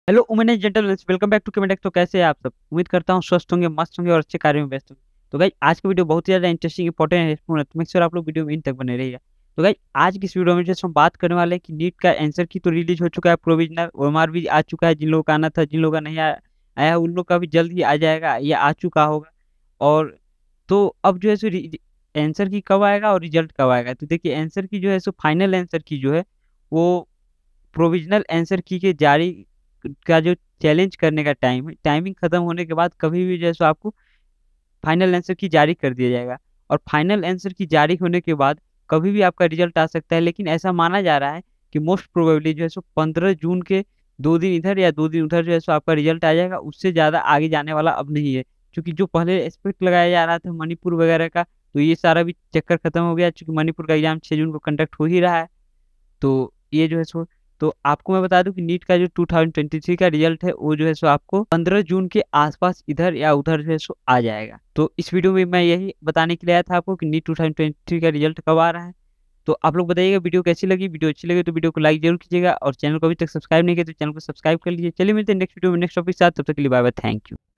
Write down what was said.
Hello women and gentleman, welcome back to Chemtech. तो कैसे हैं आप सब? उम्मीद करता हूँ स्वस्थ होंगे, मस्त होंगे और अच्छे कार्यों में व्यस्त होंगे। तो गाइस आज का वीडियो बहुत ही ज़्यादा इंटरेस्टिंग, इंपॉर्टेंट है, हेल्पफुल है, तो मेक श्योर आप लोग वीडियो में इन तक बने रहिएगा। तो गाइस आज की इस वीडियो में जैसे हम बात करने वाले हैं कि नीट का आंसर की तो रिलीज हो चुका है, प्रोविजनल ओएमआर भी आ चुका है। जिन लोगों का आना था, जिन लोगों का नहीं आया उन लोग का भी जल्द ही आ जाएगा या आ चुका होगा। और तो अब जो है सो आंसर की कब आएगा और रिजल्ट कब आएगा? तो देखिए आंसर की जो है सो फाइनल आंसर की जो है वो प्रोविज़नल आंसर की के जारी का जो चैलेंज करने का टाइम है, टाइमिंग खत्म होने के बाद कभी भी जो है सो आपको फाइनल आंसर की जारी कर दिया जाएगा। और फाइनल आंसर की जारी होने के बाद कभी भी आपका रिजल्ट आ सकता है, लेकिन ऐसा माना जा रहा है कि मोस्ट प्रोबेबली जो है सो 15 जून के 2 दिन इधर या 2 दिन उधर जो है सो आपका रिजल्ट आ जाएगा। उससे ज़्यादा आगे जाने वाला अब नहीं है, क्योंकि जो पहले एस्पेक्ट लगाया जा रहा था मणिपुर वगैरह का, तो ये सारा भी चक्कर खत्म हो गया, चूँकि मणिपुर का एग्ज़ाम 6 जून को कंडक्ट हो ही रहा है। तो ये जो है सो तो आपको मैं बता दूँ कि नीट का जो 2023 का रिज़ल्ट है वो जो है सो आपको 15 जून के आस-पास इधर या उधर जो है सो आ जाएगा। तो इस वीडियो में मैं यही बताने के लिए आया था आपको कि नीट 2023 का रिज़ल्ट कब आ रहा है। तो आप लोग बताइएगा वीडियो कैसी लगी? वीडियो अच्छी लगी तो वीडियो को लाइक ज़रूर कीजिएगा और चैनल को अभी तक सब्सक्राइब नहीं किया तो चैनल को सब्सक्राइब कर लीजिए। चलिए मिलते हैं नेक्स्ट वीडियो में नेक्स्ट टॉपिक के साथ, तब तक के लिए बाय बाय, थैंक यू।